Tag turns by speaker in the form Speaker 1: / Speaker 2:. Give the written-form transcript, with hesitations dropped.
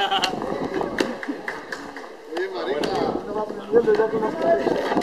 Speaker 1: Oye, marica. No va aprendiendo ya con las cabezas.